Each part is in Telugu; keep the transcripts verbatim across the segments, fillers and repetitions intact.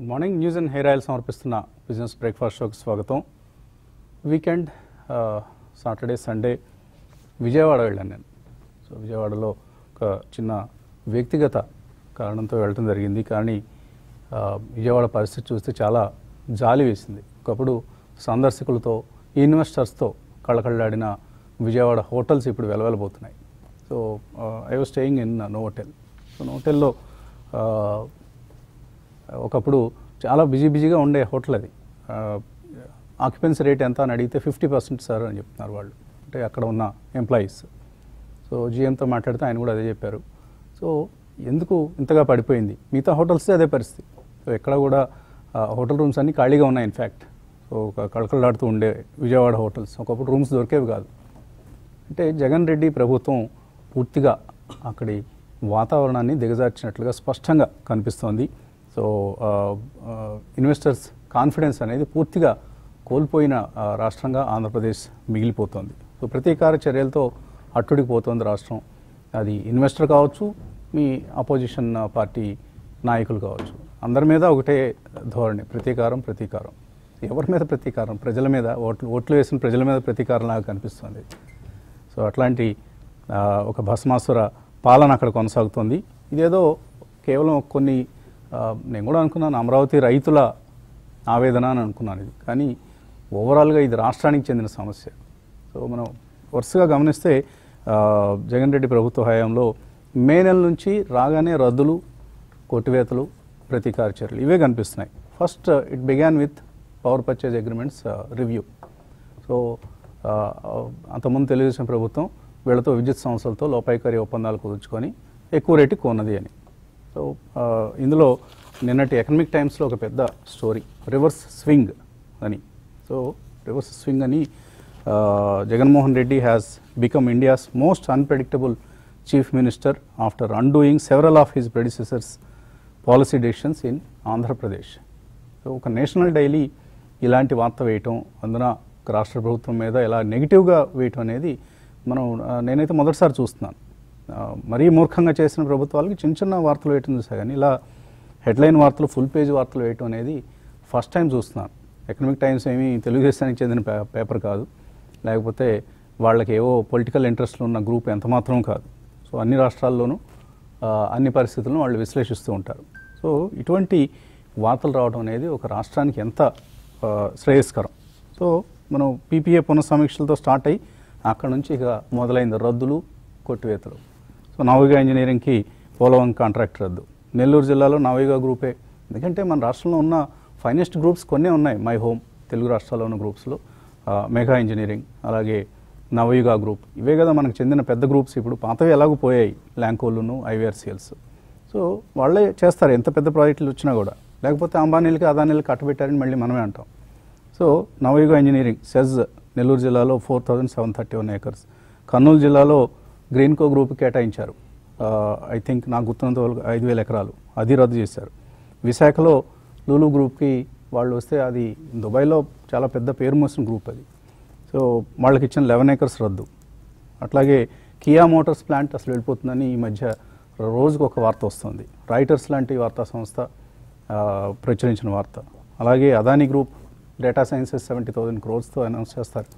Good morning. News and hair oil సమర్పిస్తున్న బిజినెస్ బ్రేక్ఫాస్ట్ షోకి స్వాగతం. వీకెండ్ సాటర్డే సండే విజయవాడ వెళ్ళాను నేను. సో విజయవాడలో ఒక చిన్న వ్యక్తిగత కారణంతో వెళ్ళడం జరిగింది. కానీ విజయవాడ పరిస్థితి చూస్తే చాలా జాలి వేసింది. ఒకప్పుడు సందర్శకులతో ఇన్వెస్టర్స్తో కళ్ళకళ్ళాడిన విజయవాడ హోటల్స్ ఇప్పుడు వెలవెలబోతున్నాయి. So I was staying in Novotel. So నోవోటెల్లో ఒకప్పుడు చాలా బిజీ బిజీగా ఉండే హోటల్ అది. ఆక్యుపెన్సీ రేట్ ఎంత అని అడిగితే ఫిఫ్టీ పర్సెంట్ సార్ అని చెప్తున్నారు వాళ్ళు, అంటే అక్కడ ఉన్న ఎంప్లాయీస్. సో జిఎంతో మాట్లాడితే ఆయన కూడా అదే చెప్పారు. సో ఎందుకు ఇంతగా పడిపోయింది? మిగతా హోటల్స్ అదే పరిస్థితి. సో ఎక్కడ కూడా హోటల్ రూమ్స్ అన్నీ ఖాళీగా ఉన్నాయి. ఇన్ఫ్యాక్ట్ సో ఒక కళకళలాడుతూ ఉండే విజయవాడ హోటల్స్ ఒకప్పుడు రూమ్స్ దొరికేవి కాదు. అంటే జగన్ రెడ్డి ప్రభుత్వం పూర్తిగా అక్కడి వాతావరణాన్ని దిగజార్చినట్లుగా స్పష్టంగా కనిపిస్తోంది. సో ఇన్వెస్టర్స్ కాన్ఫిడెన్స్ అనేది పూర్తిగా కోల్పోయిన రాష్ట్రంగా ఆంధ్రప్రదేశ్ మిగిలిపోతుంది. సో ప్రతీకార చర్యలతో అట్టుడికిపోతుంది రాష్ట్రం. అది ఇన్వెస్టర్ కావచ్చు, మీ అపోజిషన్ పార్టీ నాయకులు కావచ్చు, అందరి మీద ఒకటే ధోరణి, ప్రతీకారం ప్రతీకారం. ఎవరి మీద ప్రతీకారం? ప్రజల మీద. ఓట్లు ఓట్లు వేసిన ప్రజల మీద ప్రతీకారం లాగా కనిపిస్తుంది. సో అట్లాంటి ఒక భస్మాసుర పాలన అక్కడ కొనసాగుతుంది. ఇదేదో కేవలం కొన్ని నేను కూడా అనుకున్నాను అమరావతి రైతుల ఆవేదన అని అనుకున్నాను ఇది. కానీ ఓవరాల్గా ఇది రాష్ట్రానికి చెందిన సమస్య. సో మనం వరుసగా గమనిస్తే జగన్ రెడ్డి ప్రభుత్వ హయాంలో మే నెల నుంచి రాగానే రద్దులు, కొట్టివేతలు, ప్రతీకార చర్యలు ఇవే కనిపిస్తున్నాయి. First it began with power purchase agreements review. So అంతకుముందు తెలుగుదేశం ప్రభుత్వం వీళ్ళతో విద్యుత్ సంస్థలతో లోపాయికారి ఒప్పందాలు కుదుర్చుకొని ఎక్కువ రేటుకి కొన్నది అని. సో ఇందులో నిన్నటి ఎకనామిక్ టైమ్స్లో ఒక పెద్ద స్టోరీ, రివర్స్ స్వింగ్ అని. సో రివర్స్ స్వింగ్ అని, Jaganmohan Reddy has become India's most unpredictable chief minister after undoing several of his predecessors policy decisions in Andhra Pradesh. So ఒక నేషనల్ డైలీ ఇలాంటి వార్త వేయటం, అందున ఒక రాష్ట్ర ప్రభుత్వం మీద ఇలా నెగిటివ్గా వేయటం అనేది మనం నేనైతే మొదటిసారి చూస్తున్నాను. మరీ మూర్ఖంగా చేసిన ప్రభుత్వాలకి చిన్న చిన్న వార్తలు వేయటం చూసా, కానీ ఇలా హెడ్లైన్ వార్తలు, ఫుల్ పేజ్ వార్తలు వేయటం అనేది ఫస్ట్ టైం చూస్తున్నాను. ఎకనామిక్ టైమ్స్ ఏమీ తెలుగుదేశానికి చెందిన పే పేపర్ కాదు, లేకపోతే వాళ్ళకి ఏవో పొలిటికల్ ఇంట్రెస్ట్లు ఉన్న గ్రూప్ ఎంత మాత్రం కాదు. సో అన్ని రాష్ట్రాల్లోనూ అన్ని పరిస్థితులను వాళ్ళు విశ్లేషిస్తూ ఉంటారు. సో ఇటువంటి వార్తలు రావడం అనేది ఒక రాష్ట్రానికి ఎంత శ్రేయస్కరం. సో మనం పీపీఏ పునఃసమీక్షలతో స్టార్ట్ అయ్యి అక్కడ నుంచి ఇక మొదలైంది రద్దులు, కొట్టివేతలు. సో నవయుగ ఇంజనీరింగ్కి పోలవరం కాంట్రాక్ట్ రద్దు. నెల్లూరు జిల్లాలో నవయుగ గ్రూపే, ఎందుకంటే మన రాష్ట్రంలో ఉన్న ఫైనెస్ట్ గ్రూప్స్ కొన్నే ఉన్నాయి. మై హోమ్ తెలుగు రాష్ట్రాల్లో ఉన్న గ్రూప్స్లో మెగా ఇంజనీరింగ్, అలాగే నవయుగ గ్రూప్, ఇవే కదా మనకు చెందిన పెద్ద గ్రూప్స్. ఇప్పుడు పాతవి ఎలాగో పోయాయి, ల్యాంకోలును, ఐవీఆర్సీఎల్స్. సో వాళ్ళే చేస్తారు ఎంత పెద్ద ప్రాజెక్టులు వచ్చినా కూడా. లేకపోతే అంబానీలకి అదానీలకి కట్టబెట్టారని మళ్ళీ మనమే అంటాం. So Navayuga engineering SEZ Nellore జిల్లాలో four thousand seven thirty one acres. Kurnool జిల్లాలో గ్రీన్కో గ్రూప్ కేటాయించారు, ఐ థింక్ నాకు గుర్తున్నంత వరకు ఐదు వేల ఎకరాలు, అది రద్దు చేశారు. విశాఖలో లూలు గ్రూప్కి వాళ్ళు వస్తే అది దుబాయ్లో చాలా పెద్ద పేరు మోసిన గ్రూప్ అది. సో వాళ్ళకి ఇచ్చిన లెవెన్ ఏకర్స్ రద్దు. అట్లాగే కియా మోటార్స్ ప్లాంట్ అసలు వెళ్ళిపోతుందని ఈ మధ్య రోజుకు ఒక వార్త వస్తుంది. రాయిటర్స్ లాంటి వార్తా సంస్థ ప్రచురించిన వార్త. అలాగే Adani group data sciences seventy thousand క్రోర్స్తో అనౌన్స్ చేస్తారు.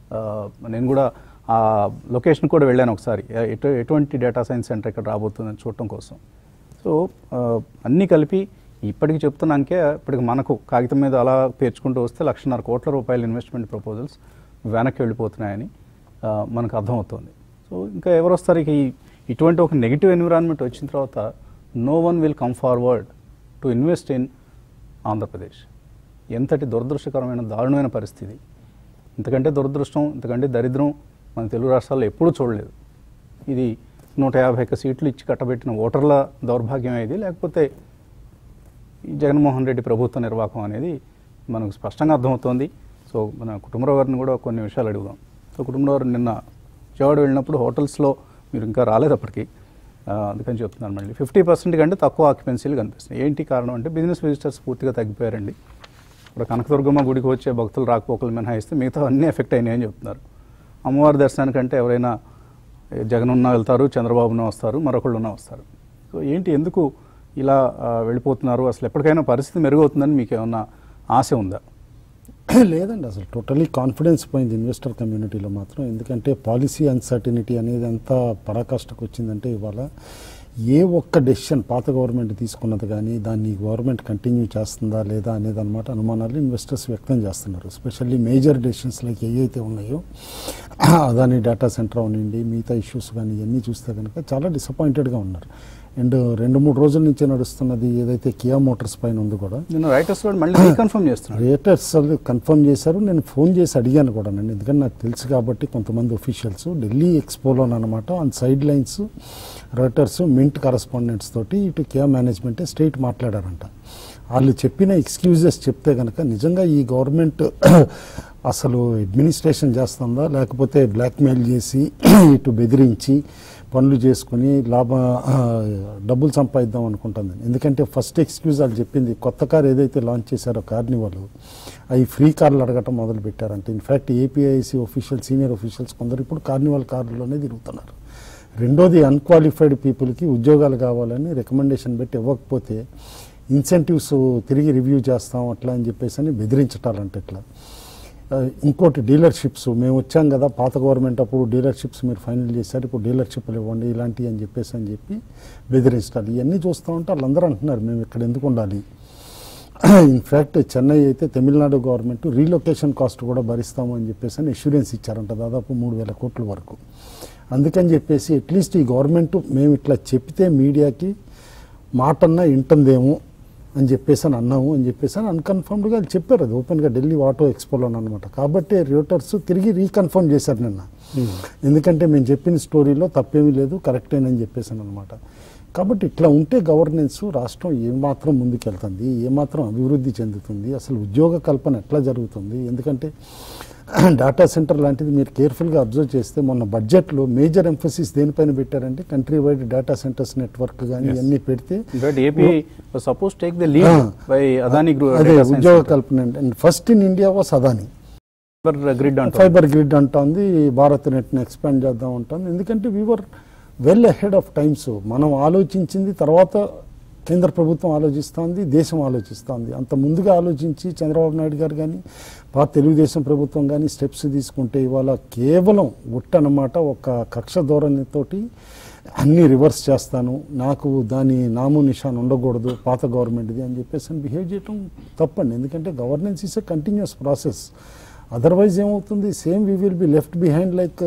నేను కూడా ఆ లొకేషన్ కూడా వెళ్ళాను ఒకసారి, ఎటు ఎటువంటి డేటా సైన్స్ సెంటర్ ఇక్కడ రాబోతుందని చూడటం కోసం. సో అన్నీ కలిపి ఇప్పటికి చెప్తున్నాకే ఇప్పటికి మనకు కాగితం మీద అలా పేర్చుకుంటూ వస్తే లక్షన్నర కోట్ల రూపాయల ఇన్వెస్ట్మెంట్ ప్రపోజల్స్ వెనక్కి వెళ్ళిపోతున్నాయని మనకు అర్థమవుతుంది. సో ఇంకా ఎవరు వస్తారు? ఇక ఇటువంటి ఒక నెగిటివ్ ఎన్విరాన్మెంట్ వచ్చిన తర్వాత no one will come forward to invest in Andhra Pradesh. ఎంతటి దురదృష్టకరమైన దారుణమైన పరిస్థితి. ఇంతకంటే దురదృష్టం, ఇంతకంటే దరిద్రం మన తెలుగు రాష్ట్రాల్లో ఎప్పుడూ చూడలేదు. ఇది నూట యాభై ఒక్క సీట్లు ఇచ్చి కట్టబెట్టిన ఓటర్ల దౌర్భాగ్యం ఇది, లేకపోతే జగన్మోహన్ రెడ్డి ప్రభుత్వ నిర్వాహకం అనేది మనకు స్పష్టంగా అర్థమవుతోంది. సో మన కుటుంబరావు గారిని కూడా కొన్ని విషయాలు అడుగుదాం. సో కుటుంబరావు గారు నిన్న విజయవాడ వెళ్ళినప్పుడు హోటల్స్లో మీరు ఇంకా రాలేదప్పటికి, అందుకని చెప్తున్నాను మళ్ళీ ఫిఫ్టీ పర్సెంట్ కంటే తక్కువ ఆక్యుపెన్సీలు కనిపిస్తున్నాయి. ఏంటి కారణం అంటే బిజినెస్ విజిటర్స్ పూర్తిగా తగ్గిపోయారండి. ఇప్పుడు కనకదుర్గమ్మ గుడికి వచ్చే భక్తులు రాకపోకలు మినహాయిస్తే మిగతా అన్నీ ఎఫెక్ట్ అయినాయని చెప్తున్నారు. అమ్మవారి దర్శనానికంటే ఎవరైనా జగన్ ఉన్నా వెళ్తారు, చంద్రబాబున వస్తారు, మరొకళ్ళు ఉన్నా వస్తారు. సో ఏంటి, ఎందుకు ఇలా వెళ్ళిపోతున్నారు, అసలు ఎప్పటికైనా పరిస్థితి మెరుగవుతుందని మీకు ఏమన్నా ఆశ ఉందా? లేదండి, అసలు టోటలీ కాన్ఫిడెన్స్ పోయింది ఇన్వెస్టర్ కమ్యూనిటీలో మాత్రం. ఎందుకంటే పాలసీ అన్సర్టినిటీ అనేది అంతా పరాకాష్ఠకు వచ్చిందంటే ఇవాళ ఏ ఒక్క డెసిషన్ పాత గవర్నమెంట్ తీసుకున్నది కానీ దాన్ని గవర్నమెంట్ కంటిన్యూ చేస్తుందా లేదా అనేది అనమాట అనుమానాలు ఇన్వెస్టర్స్ వ్యక్తం చేస్తున్నారు. ఎస్పెషల్లీ మేజర్ డెసిషన్స్ లైక్ ఏవైతే ఉన్నాయో అదాని డేటా సెంటర్ అవనండి, మిగతా ఇష్యూస్ కానీ ఇవన్నీ చూస్తే కనుక చాలా డిసప్పాయింటెడ్గా ఉన్నారు. అండ్ రెండు మూడు రోజుల నుంచి నడుస్తున్నది ఏదైతే కియా మోటార్స్ పైన ఉంది కూడా నేను రైటర్స్ మళ్ళీ రీకన్ఫర్మ్ చేస్తున్నాను. రైటర్స్ కన్ఫర్మ్ చేశారు. నేను ఫోన్ చేసి అడిగాను కూడా అండి, ఎందుకంటే నాకు తెలుసు కాబట్టి కొంతమంది ఒఫీషియల్స్ ఢిల్లీ ఎక్స్పోలోనమాట on sidelines Reuters Mint correspondents తోటి ఇటు కియా మేనేజ్మెంటే స్ట్రైట్ మాట్లాడారంట. వాళ్ళు చెప్పిన ఎక్స్క్యూజెస్ చెప్తే కనుక నిజంగా ఈ గవర్నమెంట్ అసలు అడ్మినిస్ట్రేషన్ చేస్తుందా లేకపోతే బ్లాక్మెయిల్ చేసి ఇటు బెదిరించి పనులు చేసుకుని లాభ డబ్బులు సంపాదిద్దాం అనుకుంటుంది. ఎందుకంటే ఫస్ట్ ఎక్స్క్యూజ్ వాళ్ళు చెప్పింది కొత్త కార్ ఏదైతే లాంచ్ చేశారో కార్నివాల్ అవి ఫ్రీ కార్లు అడగటం మొదలు పెట్టారంటే. In fact APIC official senior officials కొందరు ఇప్పుడు కార్నివాల్ కార్లోనే తిరుగుతున్నారు. రెండోది అన్క్వాలిఫైడ్ పీపుల్కి ఉద్యోగాలు కావాలని రికమెండేషన్ పెట్టి ఇవ్వకపోతే ఇన్సెంటివ్స్ తిరిగి రివ్యూ చేస్తాం అట్లా అని చెప్పేసి అని బెదిరించటాలంటే ఇట్లా. ఇంకోటి డీలర్షిప్స్, మేము వచ్చాం కదా పాత గవర్నమెంట్ అప్పుడు డీలర్షిప్స్ మీరు ఫైనల్ చేశారు, ఇప్పుడు డీలర్షిప్లు ఇవ్వండి ఇలాంటివి అని చెప్పేసి అని చెప్పి బెదిరించాలి. ఇవన్నీ చూస్తూ ఉంటే వాళ్ళందరూ అంటున్నారు మేము ఇక్కడ ఎందుకు ఉండాలి. ఇన్ఫ్యాక్ట్ చెన్నై అయితే తమిళనాడు గవర్నమెంట్ రీలొకేషన్ కాస్ట్ కూడా భరిస్తాము అని చెప్పేసి అని అష్యూరెన్స్ ఇచ్చారంట దాదాపు మూడు వేల కోట్ల వరకు. అందుకని చెప్పేసి అట్లీస్ట్ ఈ గవర్నమెంట్ మేము ఇట్లా చెప్తే మీడియాకి మాటన్నా వింటుందేమో అని చెప్పేసి అని అన్నాము అని చెప్పేసి అని అన్కన్ఫర్మ్డ్గా వాళ్ళు చెప్పారు. అది ఓపెన్గా ఢిల్లీ ఆటో ఎక్స్పోలోనే అనమాట. కాబట్టి రిపోర్టర్స్ తిరిగి రీకన్ఫర్మ్ చేశారు నిన్న. ఎందుకంటే మేము చెప్పిన స్టోరీలో తప్పేమీ లేదు కరెక్టేనని చెప్పేసాను అనమాట. కాబట్టి ఇట్లా ఉంటే గవర్నెన్స్ రాష్ట్రం ఏమాత్రం ముందుకెళ్తుంది, ఏమాత్రం అభివృద్ధి చెందుతుంది, అసలు ఉద్యోగ కల్పన ఎట్లా జరుగుతుంది. ఎందుకంటే డేటా సెంటర్ లాంటిది మీరు కేర్ఫుల్గా అబ్జర్వ్ చేస్తే మొన్న బడ్జెట్లో మేజర్ ఎంఫసిస్ దేనిపైన పెట్టారంటే country wide data centres network కానీ ఇవన్నీ పెడితే అదే ఉద్యోగ కల్పన. And first in India was Adani grid fibre grid అంటుంది, భారత్ నెట్ని ఎక్స్పాండ్ చేద్దాం ఉంటుంది. ఎందుకంటే we were well ahead of times. మనం ఆలోచించింది తర్వాత కేంద్ర ప్రభుత్వం ఆలోచిస్తోంది, దేశం ఆలోచిస్తోంది. అంత ముందుగా ఆలోచించి చంద్రబాబు నాయుడు గారు కానీ పాత తెలుగుదేశం ప్రభుత్వం కానీ స్టెప్స్ తీసుకుంటే ఇవాళ కేవలం ఒట్టనమాట ఒక కక్ష ధోరణితోటి అన్నీ రివర్స్ చేస్తాను, నాకు దాని నాము నిషాన్ ఉండకూడదు పాత గవర్నమెంట్ది అని చెప్పేసి అని బిహేవ్ చేయటం తప్పండి. ఎందుకంటే governance is a continuous process. Otherwise ఏమవుతుంది, same we will be left behind like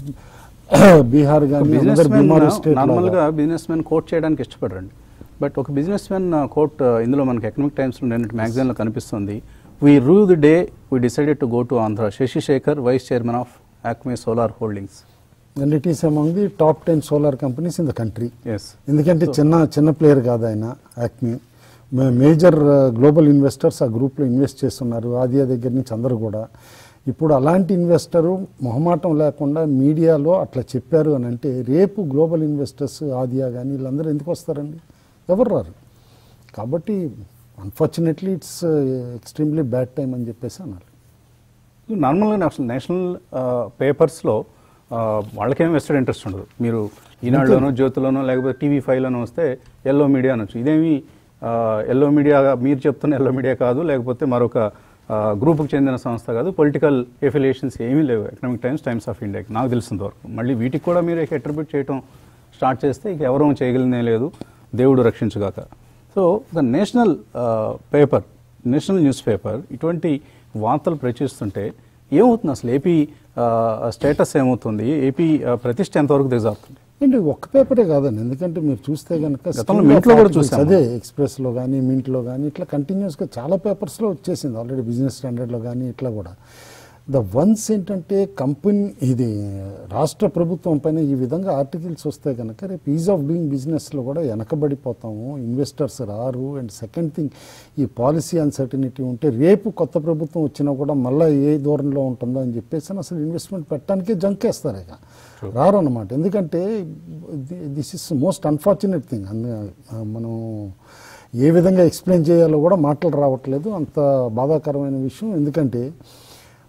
Bihar కానీ నార్మల్గా బిజినెస్ మ్యాన్ కోట్ చేయడానికి ఇష్టపడరండి. బట్ ఒక బిజినెస్ మ్యాన్ కోట్ ఇందులో మనకి ఎకనామిక్ టైమ్స్లో నిన్నటి మ్యాగజైన్లో కనిపిస్తుంది. We rue the day we decided to go to Andhra. Shashi Shekhar, vice chairman of Acme solar holdings. And it is among the top ten solar companies in the country. Yes, ఎందుకంటే చిన్న చిన్న ప్లేయర్ కాదు ఆయన. యాక్మే మేజర్ గ్లోబల్ ఇన్వెస్టర్స్ ఆ గ్రూప్లో ఇన్వెస్ట్ చేస్తున్నారు, ఆదియా దగ్గర నుంచి అందరూ కూడా. ఇప్పుడు అలాంటి ఇన్వెస్టరు మొహమాటం లేకుండా మీడియాలో అట్లా చెప్పారు అని అంటే రేపు గ్లోబల్ ఇన్వెస్టర్స్ ఆదియా కానీ వీళ్ళందరూ ఎందుకు వస్తారండి? ఎవరు రారు. కాబట్టి unfortunately it's extremely bad time అని చెప్పేసి అన్నారు. నార్మల్గా అసలు నేషనల్ పేపర్స్లో వాళ్ళకేం వెస్టెడ్ ఇంట్రెస్ట్ ఉండదు. మీరు ఈనాడులోనో జ్యోతిలోనో లేకపోతే టీవీ ఫైవ్లోనో వస్తే ఎల్లో మీడియా అనొచ్చు. ఇదేమి ఎల్లో మీడియా మీరు చెప్తున్న ఎల్లో మీడియా కాదు, లేకపోతే మరొక గ్రూప్కి చెందిన సంస్థ కాదు, పొలిటికల్ ఎఫిలియేషన్స్ ఏమీ లేవు ఎకనామిక్ టైమ్స్, టైమ్స్ ఆఫ్ ఇండియాకి నాకు తెలిసినంత వరకు. మళ్ళీ వీటికి కూడా మీరు అట్రిబ్యూట్ చేయడం స్టార్ట్ చేస్తే ఇక ఎవరూ చేయగలిగినే లేదు, దేవుడు రక్షించుగాక. So the national paper, national newspaper ఇటువంటి వార్తలు ప్రచురిస్తుంటే ఏమవుతుంది అసలు? ఏపీ స్టేటస్ ఏమవుతుంది? ఏపీ ప్రతిష్ట ఎంతవరకు దిగజారుతుంది? అంటే ఒక్క పేపరే కాదండి. ఎందుకంటే మీరు చూస్తే కనుక మింట్లో కూడా చూసాం, అదే ఎక్స్ప్రెస్లో కానీ మింట్లో కానీ ఇట్లా కంటిన్యూస్గా చాలా పేపర్స్లో వచ్చేసింది ఆల్రెడీ, బిజినెస్ స్టాండర్డ్లో కానీ ఇట్లా కూడా. ద వన్స్ ఏంటంటే కంపెనీ ఇది రాష్ట్ర ప్రభుత్వం పైన ఈ విధంగా ఆర్టికల్స్ వస్తే కనుక రేపు ఈజ్ ఆఫ్ డూయింగ్ బిజినెస్లో కూడా వెనకబడిపోతాము, ఇన్వెస్టర్స్ రారు. అండ్ సెకండ్ థింగ్, ఈ పాలసీ అన్సర్టనిటీ ఉంటే రేపు కొత్త ప్రభుత్వం వచ్చినా కూడా మళ్ళీ ఏ ధోరణిలో ఉంటుందో అని చెప్పేసి అసలు ఇన్వెస్ట్మెంట్ పెట్టడానికే జంకేస్తారు, ఇక రారు అన్నమాట. ఎందుకంటే this is most unfortunate thing. మనం ఏ విధంగా ఎక్స్ప్లెయిన్ చేయాలో కూడా మాటలు రావట్లేదు, అంత బాధాకరమైన విషయం. ఎందుకంటే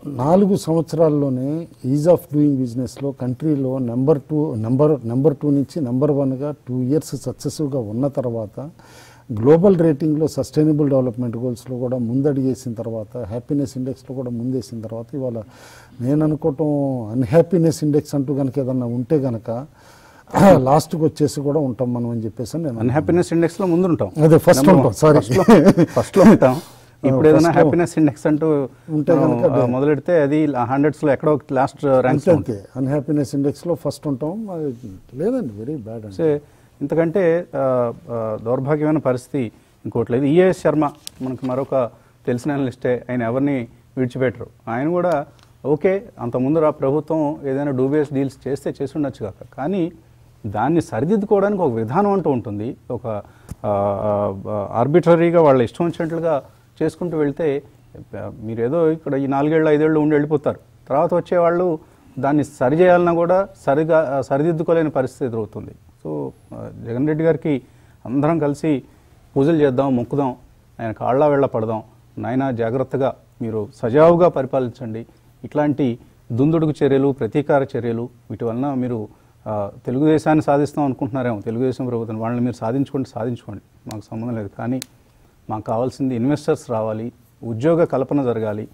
నాలుగు సంవత్సరాల్లోనే ఈజ్ ఆఫ్ డూయింగ్ బిజినెస్లో కంట్రీలో number two number number two నుంచి నెంబర్ వన్గా టూ ఇయర్స్ సక్సెసివ్గా ఉన్న తర్వాత గ్లోబల్ రేటింగ్లో సస్టైనబుల్ డెవలప్మెంట్ గోల్స్లో కూడా ముందడిగేసిన తర్వాత హ్యాపీనెస్ ఇండెక్స్లో కూడా ముందేసిన తర్వాత ఇవాళ నేను అనుకోవటం అన్హ్యాపీనెస్ ఇండెక్స్ అంటూ కనుక ఏదన్నా ఉంటే కనుక లాస్ట్కి వచ్చేసి కూడా ఉంటాం మనం అని చెప్పేసి నేను అన్హ్యాపీనెస్ ఇండెక్స్లో ముందు ఉంటాం. అదే ఫస్ట్ ఉంటాం సారీ ఫస్ట్లో ఉంటాం. ఇప్పుడు ఏదైనా హ్యాపీనెస్ ఇండెక్స్ అంటూ ఉంటే మొదలెడితే అది హండ్రెడ్స్ లో ఎక్కడో last ranks okay unhappiness index లో ఫస్ట్ ఉంటాం. లేదండి వెరీ బ్యాడ్ అంటే ఇంతకంటే దౌర్భాగ్యమైన పరిస్థితి ఇంకోటి లేదు. ఈఏఎస్ శర్మ మనకు మరొక తెలిసిన లిస్టే, ఆయన ఎవరిని విడిచిపెట్టరు. ఆయన కూడా ఓకే అంత ముందు రా ప్రభుత్వం ఏదైనా డూబియస్ డీల్స్ చేస్తే చేసి ఉండొచ్చు కాక, కానీ దాన్ని సరిదిద్దుకోవడానికి ఒక విధానం అంటూ ఉంటుంది. ఒక ఆర్బిటరీగా వాళ్ళ ఇష్టం వచ్చినట్లుగా చేసుకుంటూ వెళ్తే మీరు ఏదో ఇక్కడ ఈ నాలుగేళ్ళు ఐదేళ్ళు ఉండి వెళ్ళిపోతారు. తర్వాత వచ్చేవాళ్ళు దాన్ని సరి చేయాలన్నా కూడా సరిగా సరిదిద్దుకోలేని పరిస్థితి ఎదురవుతుంది. సో జగన్ రెడ్డి గారికి అందరం కలిసి పూజలు చేద్దాం, మొక్కుదాం, ఆయన కాళ్ళ వెళ్ళ పడదాం. నాయన జాగ్రత్తగా మీరు సజావుగా పరిపాలించండి. ఇట్లాంటి దుందుడుకు చర్యలు, ప్రతీకార చర్యలు వీటి వలన మీరు తెలుగుదేశాన్ని సాధిస్తాం అనుకుంటున్నారేమో, తెలుగుదేశం ప్రభుత్వం వాళ్ళని మీరు సాధించుకోండి సాధించుకోండి మాకు సంబంధం లేదు. కానీ మాకు కావాల్సింది ఇన్వెస్టర్స్ రావాలి, ఉద్యోగ కల్పన జరగాలి.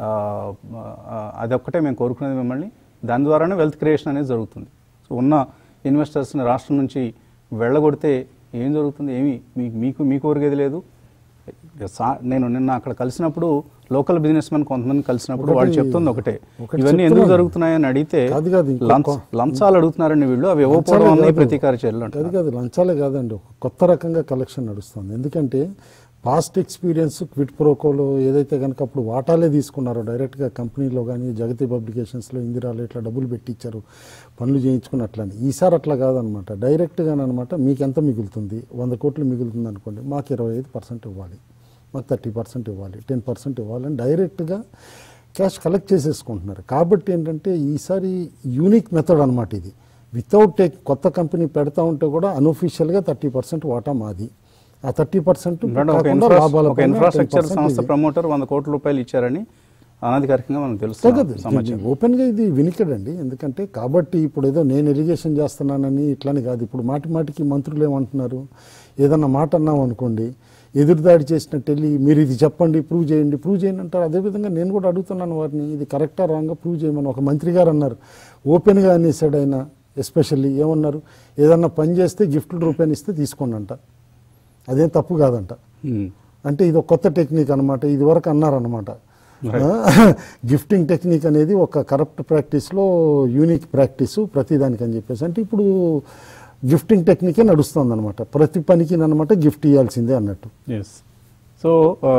అదొక్కటే మేము కోరుకునేది మిమ్మల్ని. దాని ద్వారానే వెల్త్ క్రియేషన్ అనేది జరుగుతుంది. సో ఉన్న ఇన్వెస్టర్స్ని రాష్ట్రం నుంచి వెళ్ళగొడితే ఏం జరుగుతుంది? ఏమి మీకు మీకు మీకు కోరికేది లేదు. నేను నిన్న అక్కడ కలిసినప్పుడు లోకల్ బిజినెస్ మెన్ కొంతమంది కలిసినప్పుడు వాళ్ళు చెప్తుంది ఒకటే, ఇవన్నీ ఎందుకు జరుగుతున్నాయని అడిగితే లంచాలు అడుగుతున్నారండి వీళ్ళు, అవి ఇవ్వకపోవడం అన్నీ ప్రతీకార చర్యలు అంటే. అది కాదు లంచాలే కాదండి, ఒక కొత్త రకంగా కలెక్షన్ నడుస్తుంది. ఎందుకంటే పాస్ట్ ఎక్స్పీరియన్స్ క్విట్ ప్రోకోలో ఏదైతే కనుక అప్పుడు వాటాలే తీసుకున్నారో డైరెక్ట్గా కంపెనీలో కానీ జగతి పబ్లికేషన్స్లో ఇందిరాలో ఇట్లా డబ్బులు పెట్టించారు పనులు చేయించుకున్నట్లని. ఈసారి అట్లా కాదనమాట, డైరెక్ట్గానమాట మీకు ఎంత మిగులుతుంది, వంద కోట్లు మిగులుతుంది అనుకోండి, మాకు ఇరవై ఐదు పర్సెంట్ ఇవ్వాలి, మాకు థర్టీ పర్సెంట్ ఇవ్వాలి, టెన్ పర్సెంట్ ఇవ్వాలని డైరెక్ట్గా క్యాష్ కలెక్ట్ చేసేసుకుంటున్నారు. కాబట్టి ఏంటంటే ఈసారి యూనిక్ మెథడ్ అనమాట ఇది. వితౌట్ టేక్ కొత్త కంపెనీ పెడతా ఉంటే కూడా అన్అఫీషియల్గా థర్టీ పర్సెంట్ వాటా మాది, ఆ థర్టీ పర్సెంట్ ఇన్ఫ్రాస్ట్రక్చర్ సంస్థ ప్రమోటర్ వంద కోట్ల రూపాయలు ఇచ్చారని అనధికారికంగా మనకు తెలుస్తుంది. ఓపెన్గా ఇది వినికడండి. ఎందుకంటే కాబట్టి ఇప్పుడు ఏదో నేను ఎలిగేషన్ చేస్తున్నానని ఇట్లాని కాదు. ఇప్పుడు మాటి మాటికి మంత్రులు ఏమంటున్నారు, ఏదన్నా మాట అన్నాం అనుకోండి ఎదురుదాడి చేసినట్టు వెళ్ళి మీరు ఇది చెప్పండి, ప్రూవ్ చేయండి, ప్రూవ్ చేయండి అంటారు. అదేవిధంగా నేను కూడా అడుగుతున్నాను వారిని, ఇది కరెక్టా రాంగా ప్రూవ్ చేయమని. ఒక మంత్రి గారు అన్నారు, ఓపెన్గా అనేసాడు ఆయన. ఎస్పెషల్లీ ఏమన్నారు, ఏదన్నా పని చేస్తే గిఫ్ట్ రూపాయలు ఇస్తే తీసుకోండి అంట, అదేం తప్పు కాదంట. అంటే ఇది ఒక కొత్త టెక్నిక్ అనమాట, ఇది వరకు అన్నారనమాట. గిఫ్టింగ్ టెక్నిక్ అనేది ఒక కరప్ట్ ప్రాక్టీస్లో యూనిక్ ప్రాక్టీస్ ప్రతిదానికి అని చెప్పేసి. అంటే ఇప్పుడు గిఫ్టింగ్ టెక్నికే నడుస్తుంది అనమాట, ప్రతి పనికి అనమాట గిఫ్ట్ ఇవ్వాల్సిందే అన్నట్టు. ఎస్. సో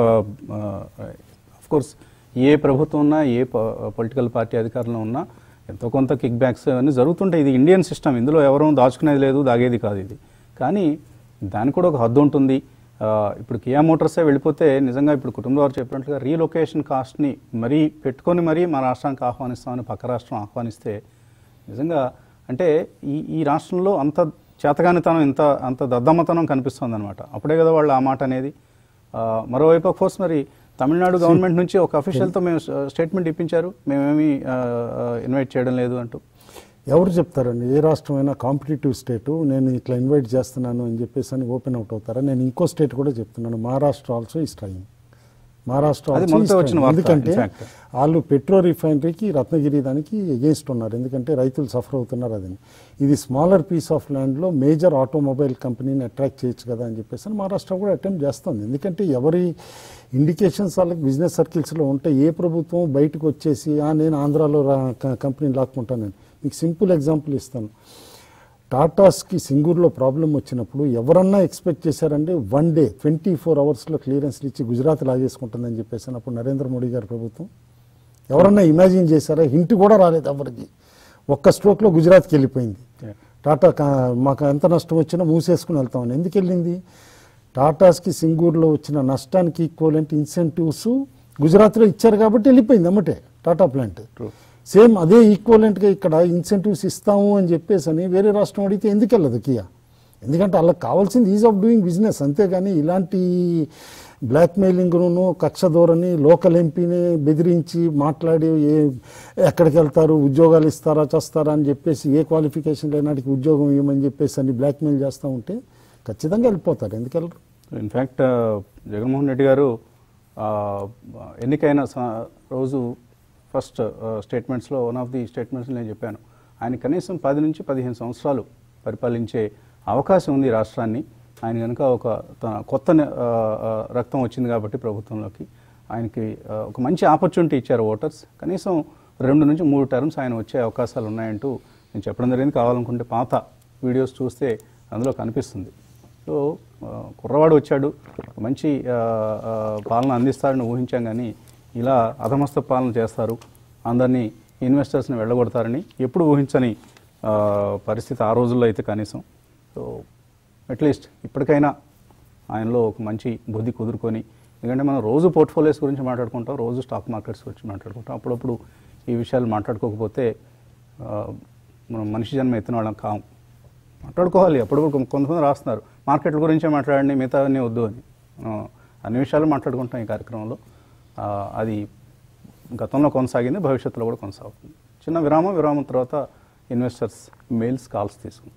కోర్స్ ఏ ప్రభుత్వం ఉన్నా ఏ పొలిటికల్ పార్టీ అధికారంలో ఉన్నా ఎంతో కొంత కిక్ బ్యాక్స్ అన్నీ జరుగుతుంటాయి. ఇది ఇండియన్ సిస్టమ్, ఇందులో ఎవరూ దాచుకునేది లేదు, దాగేది కాదు ఇది. కానీ దానికి కూడా ఒక హద్దు ఉంటుంది. ఇప్పుడు కియా మోటార్సే వెళ్ళిపోతే నిజంగా ఇప్పుడు కుటుంబ వారు చెప్పినట్లుగా రీలొకేషన్ కాస్ట్ని మరీ పెట్టుకొని మరీ మా రాష్ట్రానికి ఆహ్వానిస్తామని పక్క రాష్ట్రం ఆహ్వానిస్తే నిజంగా అంటే ఈ ఈ రాష్ట్రంలో అంత చేతగానితనం, ఇంత అంత దద్దమ్మతనం కనిపిస్తుంది అనమాట. అప్పుడే కదా వాళ్ళు ఆ మాట అనేది. మరోవైపు ఆఫ్ కోర్స్ మరి తమిళనాడు గవర్నమెంట్ నుంచి ఒక అఫీషియల్తో మేము స్టేట్మెంట్ ఇప్పించారు, మేమేమీ ఇన్వైట్ చేయడం లేదు అంటూ. ఎవరు చెప్తారండి? ఏ రాష్ట్రమైనా కాంపిటేటివ్ స్టేటు నేను ఇట్లా ఇన్వైట్ చేస్తున్నాను అని చెప్పేసి అని ఓపెన్ అవుట్ అవుతారా? నేను ఇంకో స్టేట్ కూడా చెప్తున్నాను, Maharashtra also is trying. Maharashtra ఎందుకంటే వాళ్ళు పెట్రో రిఫైనరీకి రత్నగిరి దానికి ఎగెన్స్ట్ ఉన్నారు, ఎందుకంటే రైతులు సఫర్ అవుతున్నారు. అదని ఇది స్మాలర్ పీస్ ఆఫ్ ల్యాండ్లో మేజర్ ఆటోమొబైల్ కంపెనీని అట్రాక్ట్ చేయొచ్చు కదా అని చెప్పేసి అని మహారాష్ట్ర కూడా అటెంప్ట్ చేస్తుంది. ఎందుకంటే ఎవరి ఇండికేషన్స్ వాళ్ళకి బిజినెస్ సర్కిల్స్లో ఉంటే ఏ ప్రభుత్వం బయటకు వచ్చేసి నేను ఆంధ్రాలో కంపెనీని లాక్కుంటానని. మీకు సింపుల్ ఎగ్జాంపుల్ ఇస్తాను. టాటాస్కి సింగూరులో ప్రాబ్లం వచ్చినప్పుడు ఎవరన్నా ఎక్స్పెక్ట్ చేశారంటే వన్ డే ట్వంటీ ఫోర్ అవర్స్లో క్లియరెన్స్లు ఇచ్చి గుజరాత్ లాగేసుకుంటుందని చెప్పేసి అప్పుడు నరేంద్ర మోడీ గారి ప్రభుత్వం ఎవరన్నా ఇమాజిన్ చేశారా? హింట్ కూడా రాలేదు ఎవరికి. ఒక్క స్ట్రోక్లో గుజరాత్కి వెళ్ళిపోయింది. టాటా మాకు ఎంత నష్టం వచ్చినా మూసేసుకుని వెళ్తామని. ఎందుకు వెళ్ళింది? టాటాస్కి సింగూరులో వచ్చిన నష్టానికి ఈక్వలెంట్ ఇన్సెంటివ్స్ గుజరాత్లో ఇచ్చారు కాబట్టి వెళ్ళిపోయింది అమ్మటే టాటా ప్లాంట్. సేమ్ అదే ఈక్వలెంట్గా ఇక్కడ ఇన్సెంటివ్స్ ఇస్తాము అని చెప్పేసి అని వేరే రాష్ట్రం అడిగితే ఎందుకు వెళ్ళదు కియా? ఎందుకంటే వాళ్ళకి కావాల్సింది ఈజ్ ఆఫ్ డూయింగ్ బిజినెస్, అంతేగాని ఇలాంటి బ్లాక్మెయిలింగ్ను కక్ష ధోరణి లోకల్ ఎంపీని బెదిరించి మాట్లాడి ఏ ఎక్కడికి వెళ్తారు ఉద్యోగాలు ఇస్తారా చేస్తారా అని చెప్పేసి ఏ క్వాలిఫికేషన్ లేనాటికి ఉద్యోగం ఇవ్వమని చెప్పేసి అని బ్లాక్మెయిల్ చేస్తూ ఉంటే ఖచ్చితంగా వెళ్ళిపోతారు. ఎందుకు వెళ్ళరు? ఇన్ఫ్యాక్ట్ జగన్మోహన్ రెడ్డి గారు ఎన్నికైన రోజు ఫస్ట్ స్టేట్మెంట్స్లో వన్ ఆఫ్ ది స్టేట్మెంట్స్ నేను చెప్పాను, ఆయన కనీసం పది నుంచి పదిహేను సంవత్సరాలు పరిపాలించే అవకాశం ఉంది రాష్ట్రాన్ని. ఆయన కనుక ఒక కొత్త రక్తం వచ్చింది కాబట్టి ప్రభుత్వంలోకి ఆయనకి ఒక మంచి ఆపర్చునిటీ ఇచ్చారు ఓటర్స్. కనీసం రెండు నుంచి మూడు టర్మ్స్ ఆయన వచ్చే అవకాశాలు ఉన్నాయంటూ నేను చెప్పడం జరిగింది. కావాలనుకుంటే పాత వీడియోస్ చూస్తే అందులో కనిపిస్తుంది. సో కుర్రవాడు వచ్చాడు, మంచి పాలన అందిస్తారని ఊహించాం, కానీ ఇలా అధమస్త పాలన చేస్తారు, అందరినీ ఇన్వెస్టర్స్ని వెళ్ళగొడతారని ఎప్పుడు ఊహించని పరిస్థితి ఆ రోజుల్లో అయితే కనీసం. సో అట్లీస్ట్ ఇప్పటికైనా ఆయనలో ఒక మంచి బుద్ధి కుదురుకొని, ఎందుకంటే మనం రోజు పోర్ట్ఫోలియోస్ గురించి మాట్లాడుకుంటాం, రోజు స్టాక్ మార్కెట్స్ గురించి మాట్లాడుకుంటాం, అప్పుడప్పుడు ఈ విషయాలు మాట్లాడుకోకపోతే మనం మనిషి జన్మ ఎత్తిన వాళ్ళం కాము. మాట్లాడుకోవాలి. అప్పుడప్పుడు కొంతమంది రాస్తున్నారు మార్కెట్ల గురించే మాట్లాడండి, మిగతావన్నీ వద్దు అని. అన్ని విషయాలు మాట్లాడుకుంటాం ఈ కార్యక్రమంలో. అది గతంలో కొనసాగింది, భవిష్యత్తులో కూడా కొనసాగుతుంది. చిన్న విరామం, విరామం తర్వాత ఇన్వెస్టర్స్ మెయిల్స్ కాల్స్ తీసుకుందాం.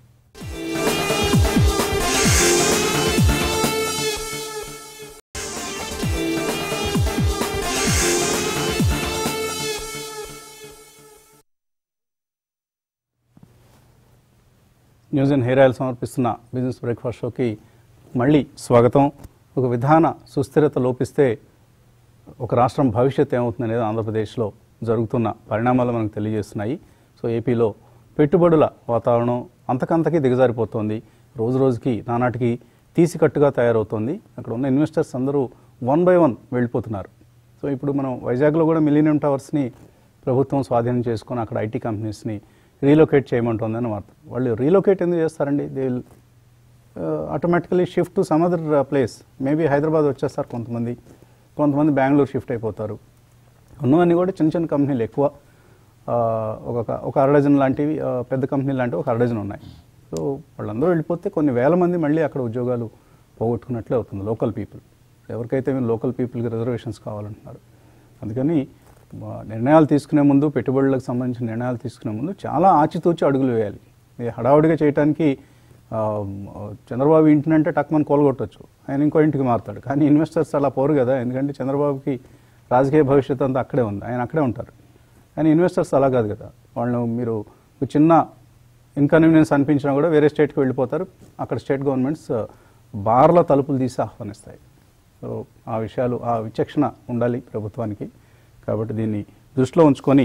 న్యూస్ అండ్ హెయిర్ ఆయిల్ సమర్పిస్తున్న బిజినెస్ బ్రేక్ఫాస్ట్ షోకి మళ్ళీ స్వాగతం. ఒక విధాన సుస్థిరత లోపిస్తే ఒక రాష్ట్రం భవిష్యత్తు ఏమవుతుంది అనేది ఆంధ్రప్రదేశ్లో జరుగుతున్న పరిణామాలు మనకు తెలియజేస్తున్నాయి. సో ఏపీలో పెట్టుబడుల వాతావరణం అంతకంతకీ దిగజారిపోతుంది, రోజు రోజుకి నానాటికి తీసికట్టుగా తయారవుతోంది. అక్కడ ఉన్న ఇన్వెస్టర్స్ అందరూ వన్ బై వన్ వెళ్ళిపోతున్నారు. సో ఇప్పుడు మనం వైజాగ్లో కూడా మిలీనియం టవర్స్ని ప్రభుత్వం స్వాధీనం చేసుకొని అక్కడ ఐటీ కంపెనీస్ని రీలొకేట్ చేయమంటుందని వార్త. వాళ్ళు రీలొకేట్ ఎందుకు చేస్తారండి? They will automatically shift to some other place. Maybe Hyderabad వచ్చేస్తారు కొంతమంది, కొంతమంది బెంగళూరు షిఫ్ట్ అయిపోతారు. ఉన్నవన్నీ కూడా చిన్న చిన్న కంపెనీలు ఎక్కువ, ఒక ఒక అరడజన్ లాంటివి, పెద్ద కంపెనీలు లాంటివి ఒక అరడజన్ ఉన్నాయి. సో వాళ్ళందరూ వెళ్ళిపోతే కొన్ని వేల మంది మళ్ళీ అక్కడ ఉద్యోగాలు పోగొట్టుకున్నట్లే అవుతుంది. లోకల్ పీపుల్, ఎవరికైతే మేము లోకల్ పీపుల్కి రిజర్వేషన్స్ కావాలంటున్నారు. అందుకని నిర్ణయాలు తీసుకునే ముందు, పెట్టుబడులకు సంబంధించిన నిర్ణయాలు తీసుకునే ముందు చాలా ఆచితూచి అడుగులు వేయాలి. ఇది హడావుడిగా చేయడానికి చంద్రబాబు ఇంటినంటే టక్మని కోలగొట్టవచ్చు, ఆయన ఇంకో ఇంటికి మారుతాడు. కానీ ఇన్వెస్టర్స్ అలా పోరు కదా, ఎందుకంటే చంద్రబాబుకి రాజకీయ భవిష్యత్తు అంతా అక్కడే ఉంది, ఆయన అక్కడే ఉంటారు. కానీ ఇన్వెస్టర్స్ అలా కాదు కదా, వాళ్ళు మీరు చిన్న ఇన్కన్వీనియన్స్ అనిపించినా కూడా వేరే స్టేట్కి వెళ్ళిపోతారు. అక్కడ స్టేట్ గవర్నమెంట్స్ బార్ల తలుపులు తీసి ఆహ్వానిస్తాయి. సో ఆ విషయాలు, ఆ విచక్షణ ఉండాలి ప్రభుత్వానికి. కాబట్టి దీన్ని దృష్టిలో ఉంచుకొని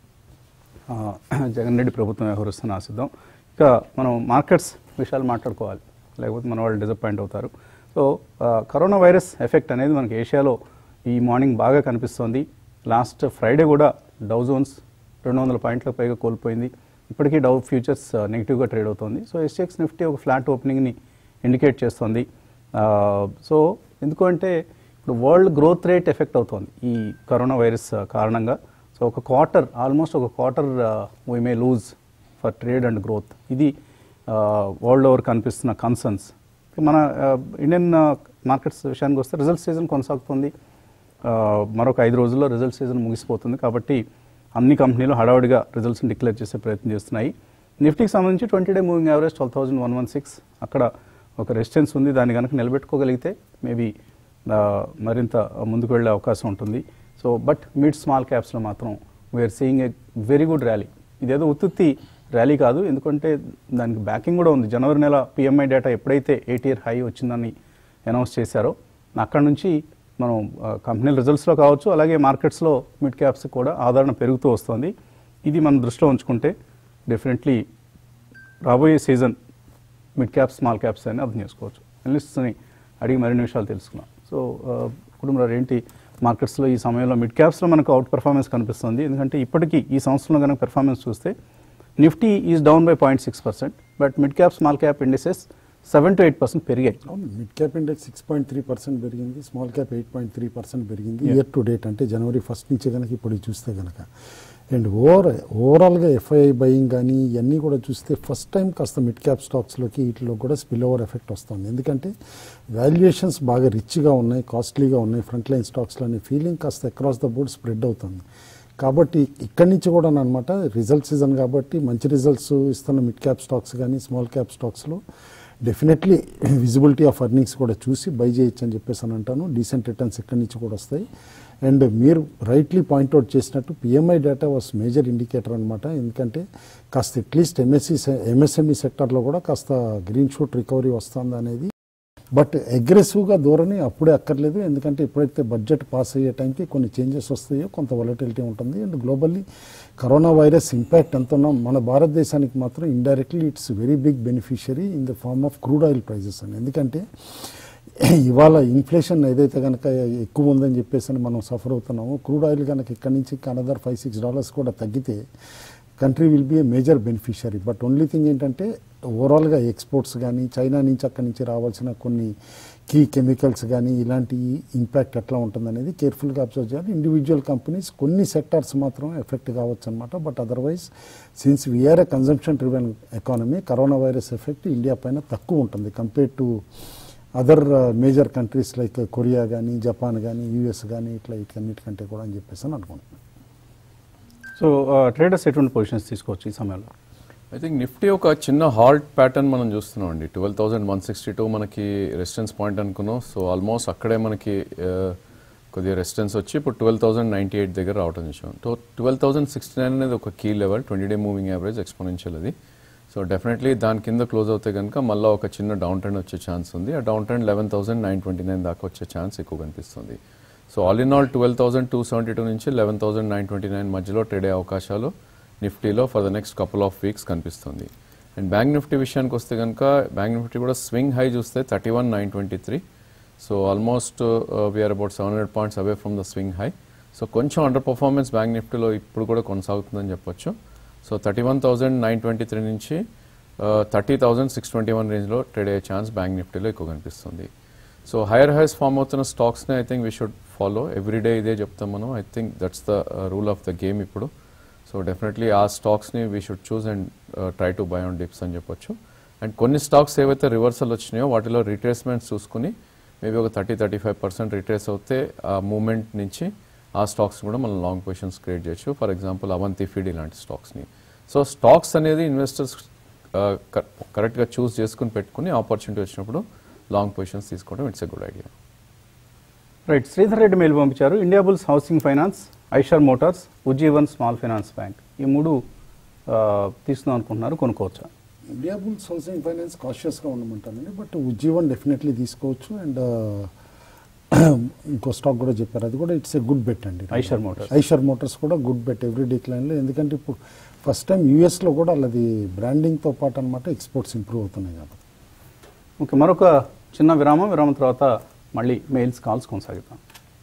జగన్ రెడ్డి ప్రభుత్వం వ్యవహరిస్తున్న ఆశిద్దాం. ఇక మనం మార్కెట్స్ విషయాలు మాట్లాడుకోవాలి, లేకపోతే మన వాళ్ళు డిసప్పాయింట్ అవుతారు. సో కరోనా వైరస్ ఎఫెక్ట్ అనేది మనకి ఏషియాలో ఈ మార్నింగ్ బాగా కనిపిస్తోంది. లాస్ట్ ఫ్రైడే కూడా డౌ జోన్స్ రెండు వందల పాయింట్లకు పైగా కోల్పోయింది. ఇప్పటికీ డౌ ఫ్యూచర్స్ నెగిటివ్గా ట్రేడ్ అవుతుంది. సో ఎస్ఎక్స్ నిఫ్టీ ఒక ఫ్లాట్ ఓపెనింగ్ని ఇండికేట్ చేస్తుంది. సో ఎందుకంటే ఇప్పుడు వరల్డ్ గ్రోత్ రేట్ ఎఫెక్ట్ అవుతుంది ఈ కరోనా వైరస్ కారణంగా. సో ఒక క్వార్టర్, ఆల్మోస్ట్ ఒక quarter we may lose for trade and growth. ఇది వరల్డ్ ఓవర్ కనిపిస్తున్న కన్సర్న్స్. మన ఇండియన్ మార్కెట్స్ విషయానికి వస్తే రిజల్ట్ సీజన్ కొనసాగుతుంది. మరొక ఐదు రోజుల్లో రిజల్ట్ సీజన్ ముగిసిపోతుంది. కాబట్టి అన్ని కంపెనీలు హడావుడిగా రిజల్ట్స్ని డిక్లేర్ చేసే ప్రయత్నం చేస్తున్నాయి. నిఫ్టీకి సంబంధించి twenty day moving average twelve thousand one one six అక్కడ ఒక రెసిస్టెన్స్ ఉంది. దాన్ని కనుక నిలబెట్టుకోగలిగితే మేబీ మరింత ముందుకు వెళ్ళే అవకాశం ఉంటుంది. సో బట్ మిడ్ స్మాల్ క్యాప్స్లో మాత్రం we're seeing a very good rally. ఇదేదో ఉత్తుత్తి ర్యాలీ కాదు, ఎందుకంటే దానికి బ్యాకింగ్ కూడా ఉంది. జనవరి నెల పిఎంఐ డేటా ఎప్పుడైతే ఎయిట్ ఇయర్ హై వచ్చిందని అనౌన్స్ చేశారో అక్కడ నుంచి మనం కంపెనీల రిజల్ట్స్లో కావచ్చు, అలాగే మార్కెట్స్లో మిడ్ క్యాప్స్ కూడా ఆదరణ పెరుగుతూ వస్తుంది. ఇది మనం దృష్టిలో ఉంచుకుంటే డెఫినెట్లీ రాబోయే season mid caps small caps అని అర్థం చేసుకోవచ్చు. అనలిస్ట్స్ని అడిగి మరిన్ని విషయాలు తెలుసుకున్నాం. సో కుటుంబరావు ఏంటి మార్కెట్స్లో ఈ సమయంలో మిడ్ క్యాప్స్లో మనకు అవుట్ పెర్ఫార్మెన్స్ కనిపిస్తుంది. ఎందుకంటే ఇప్పటికీ ఈ సంవత్సరంలో కనుక పెర్ఫార్మెన్స్ చూస్తే Nifty is down by point six percent but mid cap small cap indexes seven to eight percent పెరిగాయి. Mid cap index six point three percent పెరిగింది, small cap eight point three percent పెరిగింది ఇయర్ టు డేట్. అంటే జనవరి ఫస్ట్ నుంచి కనుక ఇప్పుడు చూస్తే కనుక అండ్ ఓవర్ ఓవరాల్గా ఎఫ్ఐఐ బయింగ్ కానీ ఇవన్నీ కూడా చూస్తే ఫస్ట్ టైం కాస్త మిడ్ క్యాప్ స్టాక్స్లోకి వీటిలో కూడా స్పిల్ ఓవర్ ఎఫెక్ట్ వస్తుంది. ఎందుకంటే వాల్యుయేషన్స్ బాగా రిచ్గా ఉన్నాయి, కాస్ట్లీగా ఉన్నాయి ఫ్రంట్ లైన్ స్టాక్స్లో అనే ఫీలింగ్ కాస్త అక్రాస్ ద బోర్డ్ స్ప్రెడ్ అవుతుంది. కాబట్టి ఇక్కడి నుంచి కూడా అనమాట రిజల్ట్ సీజన్ కాబట్టి మంచి రిజల్ట్స్ ఇస్తున్న మిడ్ క్యాప్ స్టాక్స్ కానీ స్మాల్ క్యాప్ స్టాక్స్లో డెఫినెట్లీ విజిబిలిటీ ఆఫ్ ఎర్నింగ్స్ కూడా చూసి బై చేయొచ్చు అని చెప్పేసి అని అంటాను. డీసెంట్ రిటర్న్స్ ఇక్కడి నుంచి కూడా వస్తాయి. అండ్ మీరు రైట్లీ పాయింట్అవుట్ చేసినట్టు PMI data was major indicator అనమాట. ఎందుకంటే కాస్త అట్లీస్ట్ ఎంఎస్సి ఎంఎస్ఎంఈ సెక్టర్లో కూడా కాస్త గ్రీన్ షూట్ రికవరీ వస్తుంది అనేది. బట్ అగ్రెసివ్గా ధోరణి అప్పుడే అక్కర్లేదు. ఎందుకంటే ఎప్పుడైతే బడ్జెట్ పాస్ అయ్యే టైంకి కొన్ని చేంజెస్ వస్తాయో కొంత వాలటిలిటీ ఉంటుంది. And globally corona virus impact ఎంత ఉన్నా మన భారతదేశానికి మాత్రం indirectly it's very big beneficiary in the form of crude oil prices అని. ఎందుకంటే ఇవాళ ఇన్ఫ్లేషన్ ఏదైతే కనుక ఎక్కువ ఉందని చెప్పేసి అని మనం సఫర్ అవుతున్నామో, క్రూడ్ ఆయిల్ కనుక ఇక్కడి నుంచి అనదర్ ఫైవ్ సిక్స్ డాలర్స్ కూడా తగ్గితే country will be a major beneficiary. But only thing ఏంటంటే ఓవరాల్గా ఎక్స్పోర్ట్స్ కానీ చైనా నుంచి అక్కడి నుంచి రావాల్సిన కొన్ని కీ కెమికల్స్ కానీ ఇలాంటి ఇంపాక్ట్ ఎట్లా ఉంటుందనేది కేర్ఫుల్గా అబ్జర్వ్ చేయాలి. ఇండివిజువల్ కంపెనీస్ కొన్ని సెక్టార్స్ మాత్రం ఎఫెక్ట్ కావచ్చు అనమాట. But otherwise since we're a consumption driven economy, corona virus effect India పైన తక్కువ ఉంటుంది compare to other major countries like Korea కానీ జపాన్ కానీ యూఎస్ కానీ ఇట్లా వీటన్నిటికంటే కూడా అని చెప్పేసి అని అనుకుంటున్నాను. సో ట్రేడర్స్ ఎటువంటి పొజిషన్స్ తీసుకోవచ్చు ఈ సమయంలో? ఐ థింక్ నిఫ్టీ ఒక చిన్న హాల్ట్ ప్యాటర్న్ మనం చూస్తున్నాం అండి. Twelve thousand one sixty two మనకి రెసిస్టెన్స్ పాయింట్ అనుకున్నాం. సో ఆల్మోస్ట్ అక్కడే మనకి కొద్దిగా రెసిస్టెన్స్ వచ్చి ఇప్పుడు ట్వెల్వ్ థౌసండ్ నైంటీ ఎయిట్ దగ్గర రావడం చూసాం. So twelve thousand sixty nine అనేది ఒక key level, twenty day moving average exponential అది. సో డెఫినెట్లీ దాని కింద క్లోజ్ అవుతే కనుక మళ్ళీ ఒక చిన్న డౌన్ ట్రెండ్ వచ్చే ఛాన్స్ ఉంది. ఆ down trend eleven thousand nine twenty nine దాకా వచ్చే ఛాన్స్ ఎక్కువ కనిపిస్తుంది. So all in all twelve thousand two seventy two నుంచి eleven thousand nine twenty nine మధ్యలో ట్రేడ్ అయ్యే అవకాశాలు నిఫ్టీలో for the next couple of weeks కనిపిస్తుంది. అండ్ బ్యాంక్ నిఫ్టీ విషయానికి వస్తే కనుక బ్యాంక్ నిఫ్టీ కూడా స్వింగ్ హై చూస్తే thirty one nine twenty three. So almost we're about seven hundred points away from the swing high. So కొంచెం అండర్ పర్ఫార్మెన్స్ బ్యాంక్ నిఫ్టీలో ఇప్పుడు కూడా కొనసాగుతుందని చెప్పొచ్చు. సో thirty one thousand nine twenty three నుంచి thirty thousand six twenty one రేంజ్లో ట్రేడ్ అయ్యే ఛాన్స్ బ్యాంక్ నిఫ్టీలో ఎక్కువ కనిపిస్తుంది. సో హైయర్ హైస్ ఫామ్ అవుతున్న స్టాక్స్ని I think we should follow every day. ఇదే చెప్తాం మనం. I think that's the rule of the game ఇప్పుడు. సో డెఫినెట్లీ ఆ స్టాక్స్ని we should choose and try to buy on dips అని చెప్పొచ్చు. అండ్ కొన్ని స్టాక్స్ ఏవైతే రివర్సల్ వచ్చినాయో వాటిలో రిట్రేస్మెంట్స్ చూసుకుని మేబీ ఒక thirty thirty five percent retrace అవుతే ఆ మూమెంట్ నుంచి ఆ స్టాక్స్ కూడా మనం లాంగ్ పొజిషన్స్ క్రియేట్ చేయొచ్చు. ఫర్ ఎగ్జాంపుల్ అవంతి ఫీడ్ ఇలాంటి స్టాక్స్ని. సో స్టాక్స్ అనేది ఇన్వెస్టర్స్ కరెక్ట్గా చూస్ చేసుకుని పెట్టుకుని ఆపర్చునిటీ వచ్చినప్పుడు లాంగ్ పొజిషన్స్ తీసుకోవడం it's a good idea. Right. Sridhar Reddy mail పంపించారు. Indiabulls housing finance, Eicher motors, Ujjivan small finance bank ఈ మూడు తీసుకుందాం అనుకుంటున్నారు, కొనుక్కోవచ్చా? ఇండియా బుల్స్ హౌసింగ్ ఫైనాన్స్ కాషియస్గా ఉండమంటానండి. బట్ ఉజ్జీవన్ డెఫినెట్లీ తీసుకోవచ్చు. అండ్ ఇంకో స్టాక్ కూడా చెప్పారు, అది కూడా ఇట్స్ ఏ గుడ్ బెట్ అండి. ఐషర్ మోటార్స్ ఐషర్ మోటార్స్ కూడా గుడ్ బెట్ ఎవ్రీ డిక్లైన్లో. ఎందుకంటే ఇప్పుడు ఫస్ట్ టైం యూఎస్లో కూడా అలాది బ్రాండింగ్తో పాటు అనమాట ఎక్స్పోర్ట్స్ ఇంప్రూవ్ అవుతున్నాయి కాబట్టి. ఓకే, మరొక చిన్న విరామం. విరామం తర్వాత మళ్ళీ మెయిల్స్ కాల్స్ కొనసాగిద్దాం.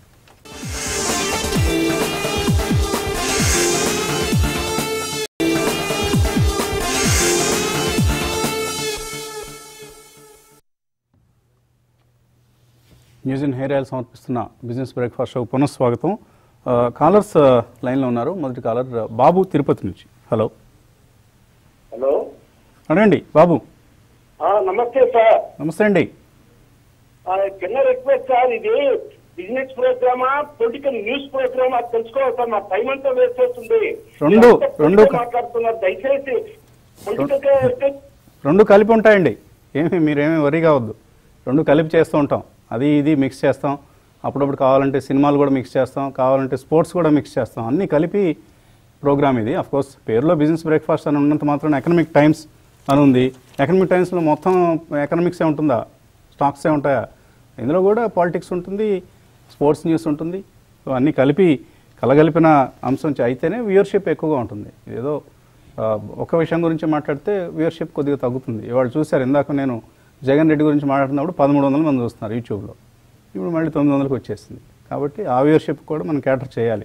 న్యూస్ ఇన్ హెయిర్ ఆయిల్ సమర్పిస్తున్న బిజినెస్ బ్రేక్ఫాస్ట్ షో పునఃస్వాగతం. కాలర్స్ లైన్లో ఉన్నారు. మొదటి కాలర్ బాబు తిరుపతి నుంచి. హలో హలో అడండి బాబు. నమస్తే సార్. నమస్తే అండి. చిన్న రిక్వెస్ట్ సార్, ఇది బిజినెస్ ప్రోగ్రామా పొలిటికల్ న్యూస్ ప్రోగ్రామా తెలుసుకోవాలి సార్. మా టైం అంతా వేస్ట్ అవుతుంది. రెండు రెండు మాట్లాడుతున్నారు, దయచేసి పొలిటికల్ రెండు కలిపి ఉంటాయండి. ఏమి మీరేమీ వరీ కావద్దు. రెండు కలిపి చేస్తూ ఉంటాం. అది ఇది మిక్స్ చేస్తాం. అప్పుడప్పుడు కావాలంటే సినిమాలు కూడా మిక్స్ చేస్తాం, కావాలంటే స్పోర్ట్స్ కూడా మిక్స్ చేస్తాం. అన్నీ కలిపి ప్రోగ్రామ్ ఇది. అఫ్కోర్స్ పేరులో బిజినెస్ బ్రేక్ఫాస్ట్ అని ఉన్నంత మాత్రం ఎకనామిక్ టైమ్స్ అని ఉంది. ఎకనామిక్ టైమ్స్లో మొత్తం ఎకనామిక్సే ఉంటుందా, స్టాక్సే ఉంటాయా? ఇందులో కూడా పాలిటిక్స్ ఉంటుంది, స్పోర్ట్స్ న్యూస్ ఉంటుంది. అన్నీ కలిపి కలగలిపిన అంశం అయితేనే వ్యూయర్షిప్ ఎక్కువగా ఉంటుంది. ఏదో ఒక విషయం గురించి మాట్లాడితే వ్యూయర్షిప్ కొద్దిగా తగ్గుతుంది. ఇవాళ చూశారు, ఇందాక నేను జగన్ రెడ్డి గురించి మాట్లాడుతున్నప్పుడు పదమూడు వందల మంది చూస్తున్నారు యూట్యూబ్లో. ఇప్పుడు మళ్ళీ తొమ్మిది వందలకు వచ్చేసింది. కాబట్టి ఆ వ్యూయర్షిప్ కూడా మనం క్యాటర్ చేయాలి.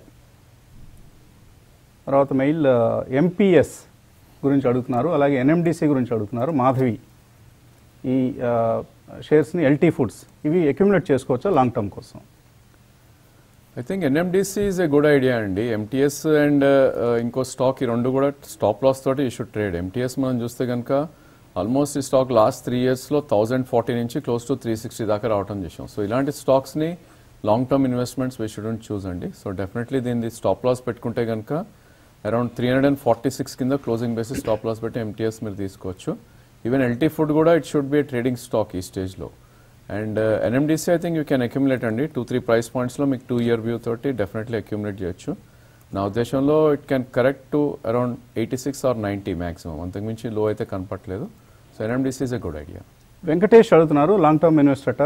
తర్వాత మెయిల్ ఎంపీఎస్ గురించి అడుగుతున్నారు, అలాగే ఎన్ఎండిసి గురించి అడుగుతున్నారు. మాధవి ఈ షేర్స్ని ఎల్టీ ఫుడ్స్ ఇవి అక్యుములేట్ చేసుకోవచ్చా లాంగ్ టర్మ్ కోసం? I think NMDC is a good idea అండి. ఎంటీఎస్ అండ్ ఇంకో స్టాక్ ఈ రెండు కూడా స్టాప్ లాస్ తోటి ఈ షుడ్ ట్రేడ్. ఎంటీఎస్ మనం చూస్తే కనుక ఆల్మోస్ట్ ఈ స్టాక్ లాస్ట్ త్రీ ఇయర్స్లో థౌజండ్ ఫార్టీ నుంచి క్లోజ్ టు త్రీ సిక్స్టీ దాకా రావడం చేసాం. సో ఇలాంటి స్టాక్స్ని long term investments we shouldn't choose అండి. సో డెఫినెట్లీ దీన్ని స్టాప్ లాస్ పెట్టుకుంటే కనుక around three hundred and forty six కింద క్లోజింగ్ బేసిస్ స్టాప్ లాస్ పెట్టి ఎంటీఎస్ మీరు తీసుకోవచ్చు. ఈవెన్ ఎల్టీ ఫుడ్ కూడా it should be trading stock ఈ స్టేజ్లో. And NMDC I think you can accumulate అండి. టూ త్రీ ప్రైస్ పాయింట్స్లో మీకు టూ ఇయర్ వ్యూ తోటి డెఫినెట్లీ అక్యుములేట్ చేయొచ్చు. నా ఉద్దేశంలో it can correct to around eighty six or ninety maximum, అంతకుమించి లో అయితే కనపట్లేదు. So NMDC is a good idea. Venkatesh అడుగుతున్నారు, లాంగ్ టర్మ్ ఇన్వెస్టర్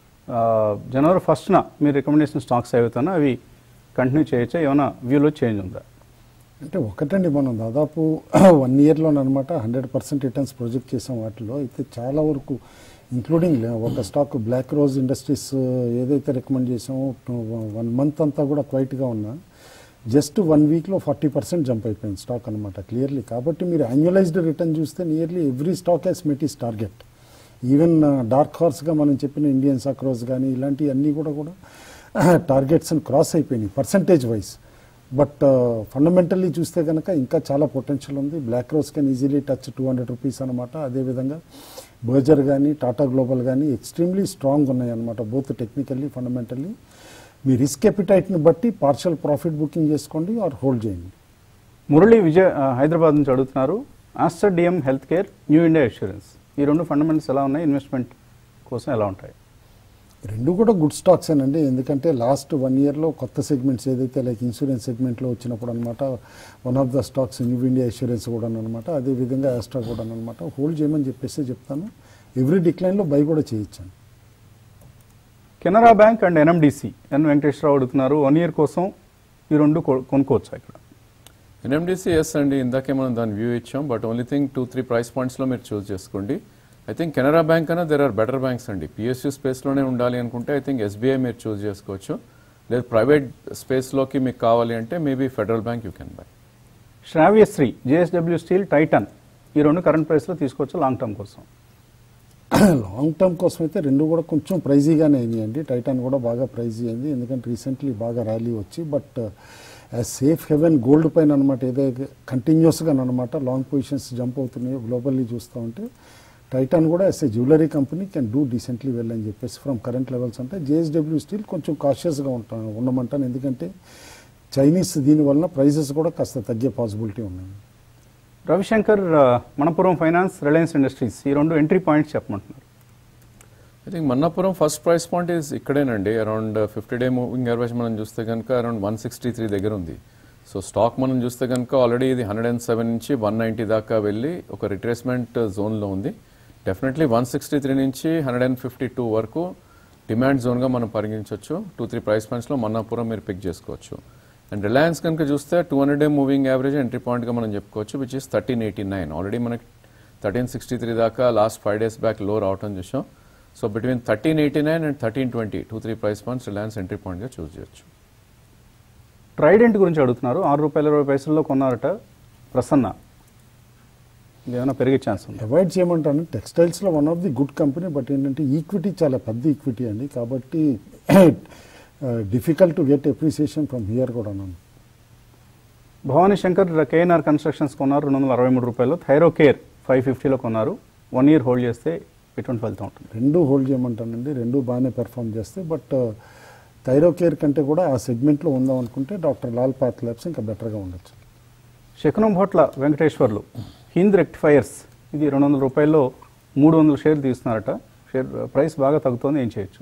జనవరి ఫస్ట్న మీరు రికమెండేషన్ స్టాక్స్ ఏవైతున్నా అవి కంటిన్యూ చేయొచ్చా, ఏమైనా వ్యూలో చేంజ్ ఉందా? అంటే ఒకటండి, మనం దాదాపు వన్ ఇయర్లోనమాట హండ్రెడ్ పర్సెంట్ రిటర్న్స్ ప్రొజెక్ట్ చేసాం. వాటిలో అయితే చాలా వరకు ఇంక్లూడింగ్ ఒక స్టాక్ బ్లాక్ రోజ్ ఇండస్ట్రీస్ ఏదైతే రికమెండ్ చేసామో వన్ మంత్ అంతా కూడా క్వైట్గా ఉన్నా జస్ట్ వన్ వీక్లో ఫార్టీ పర్సెంట్ జంప్ అయిపోయింది స్టాక్ అనమాట క్లియర్లీ. కాబట్టి మీరు యాన్యువలైజ్డ్ రిటర్న్ చూస్తే nearly every stock has met its target. Even dark హార్స్గా మనం చెప్పిన ఇండియన్ సాక్రోజ్ కానీ ఇలాంటివన్నీ కూడా కూడా టార్గెట్స్ని క్రాస్ అయిపోయినాయి పర్సంటేజ్ వైజ్. బట్ ఫండమెంటల్లీ చూస్తే కనుక ఇంకా చాలా పొటెన్షియల్ ఉంది. Black rose can easily touch two hundred rupees అనమాట. అదేవిధంగా బర్జర్ కానీ టాటా గ్లోబల్ కానీ ఎక్స్ట్రీమ్లీ స్ట్రాంగ్ ఉన్నాయి అనమాట, బోత్ టెక్నికల్లీ ఫండమెంటల్లీ. మీ రిస్క్ ఎపిటైట్ని బట్టి పార్షల్ ప్రాఫిట్ బుకింగ్ చేసుకోండి ఆర్ హోల్డ్ చేయండి. మురళి విజయ్ హైదరాబాద్ నుంచి అడుగుతున్నారు, Aster DM health care, new India insurance ఈ రెండు ఫండమెంటల్స్ ఎలా ఉన్నాయి, ఇన్వెస్ట్మెంట్ కోసం ఎలా ఉంటాయి? రెండు కూడా గుడ్ స్టాక్స్ అండి. ఎందుకంటే లాస్ట్ వన్ ఇయర్లో కొత్త సెగ్మెంట్స్ ఏదైతే లైక్ ఇన్సూరెన్స్ సెగ్మెంట్లో వచ్చినప్పుడు అనమాట one of the stocks new India insurance కూడా అనమాట, అదేవిధంగా ఆస్ట్రా కూడా అనమాట. హోల్డ్ చేయమని చెప్పేసి చెప్తాను. ఎవ్రీ డిక్లైన్లో బై కూడా చేయొచ్చాను. Canara bank and NMDC N Venkateswararao అడుగుతున్నారు, వన్ ఇయర్ కోసం ఈ రెండు కొనుక్కోవచ్చా ఇక్కడ? ఎన్ఎండిసి ఎస్ అండి, ఇందాకే మనం దాని వ్యూ ఇచ్చాం. But only thing two three price పాయింట్స్లో మీరు చూస్ చేసుకోండి. ఐ థింక్ కెనరా బ్యాంక్ అన్నా దెర్ ఆర్ బెటర్ బ్యాంక్స్ అండి. పిఎస్యూ స్పేస్లోనే ఉండాలి అనుకుంటే ఐ థింక్ ఎస్బీఐ మీరు చూస్ చేసుకోవచ్చు. లేదు ప్రైవేట్ స్పేస్లోకి మీకు కావాలి అంటే maybe federal bank you can buy. Sravyasri, JSW steel, Titan ఈ రెండు కరెంట్ ప్రైస్లో తీసుకోవచ్చు లాంగ్ టర్మ్ కోసం? లాంగ్ టర్మ్ కోసం అయితే రెండు కూడా కొంచెం ప్రైజీగానే అయినాయండి. టైటాన్ కూడా బాగా ప్రైజీ అయింది ఎందుకంటే రీసెంట్లీ బాగా ర్యాలీ వచ్చి. But as safe haven gold పైన అనమాట ఏదైతే కంటిన్యూస్గా అనమాట లాంగ్ పొజిషన్స్ జంప్ అవుతున్నాయో గ్లోబల్లీ చూస్తూ ఉంటే టైటాన్ కూడా as a jewellery company can do decently well అని చెప్పేసి ఫ్రమ్ కరెంట్ లెవెల్స్ అంటే జేఎస్డబ్ల్యూ స్టీల్ కొంచెం కాషియస్గా ఉంటాను ఉండమంటాను. ఎందుకంటే చైనీస్ దీనివల్ల ప్రైజెస్ కూడా కాస్త తగ్గే పాసిబిలిటీ ఉన్నాయి. Ravishankar, Manappuram finance, Reliance industries ఈ రెండు ఎంట్రీ పాయింట్స్ చెప్పమంటున్నారు. I think Manappuram first price point is ఇక్కడేనండి. Around fifty day moving average మనం చూస్తే కనుక అరౌండ్ వన్ సిక్స్టీ త్రీ దగ్గర ఉంది. సో స్టాక్ మనం చూస్తే కనుక ఆల్రెడీ ఇది హండ్రెడ్ అండ్ సెవెన్ నుంచి వన్ నైంటీ దాకా వెళ్ళి ఒక రిట్రేస్మెంట్ జోన్లో ఉంది. డెఫినెట్లీ వన్ సిక్స్టీ త్రీ నుంచి హండ్రెడ్ అండ్ ఫిఫ్టీ టూ వరకు డిమాండ్ జోన్గా మనం పరిగణించవచ్చు. టూ త్రీ ప్రైస్ పాయింట్స్లో మన్నపురం మీరు పిక్ చేసుకోవచ్చు. అండ్ రిలయన్స్ కనుక చూస్తే two hundred day moving average entry పాయింట్గా మనం చెప్పుకోవచ్చు, which is thirteen eighty nine. Already మనకి థర్టీన్ సిక్స్టీ త్రీ దాకా లాస్ట్ ఫైవ్ డేస్ బ్యాక్ లో రావటం చూసాం. So between thirteen eighty nine and thirteen twenty two three price points Reliance entry పాయింట్గా చూస్ చేయొచ్చు. ట్రైడెంట్ గురించి అడుగుతున్నారు, ఆరు రూపాయల ఇరవై పైసల్లో కొన్నారట ప్రసన్న, ఏమైనా పెరిగే ఛాన్స్ ఉంది? అవాయిడ్ చేయమంటాను. టెక్స్టైల్స్లో one of the good company, but ఏంటంటే ఈక్విటీ చాలా పెద్ద ఈక్విటీ అండి. కాబట్టి difficult to get appreciation from here కూడా. నన్ను భవానీ శంకర్, కేఎన్ఆర్ కన్స్ట్రక్షన్స్ కొన్నారు రెండు వందల అరవై మూడు రూపాయలు. థైరో కేర్ ఫైవ్ ఫిఫ్టీలో కొన్నారు. వన్ ఇయర్ హోల్డ్ చేస్తే ఎటువంటి ఫలితం ఉంటుంది? రెండు హోల్డ్ చేయమంటానండి, రెండు బాగానే పెర్ఫామ్ చేస్తాయి. బట్ థైరో కేర్ కంటే కూడా ఆ సెగ్మెంట్లో ఉందాం అనుకుంటే డాక్టర్ లాల్ పాత్ ల్యాబ్స్ ఇంకా బెటర్గా ఉండొచ్చు. శకునం భోట్ల వెంకటేశ్వర్లు, హింద్ రెక్టిఫైర్స్ ఇది రెండు వందల రూపాయల్లో మూడు వందల షేర్లు తీస్తున్నారట. షేర్ ప్రైస్ బాగా తగ్గుతోంది, ఏం చేయొచ్చు?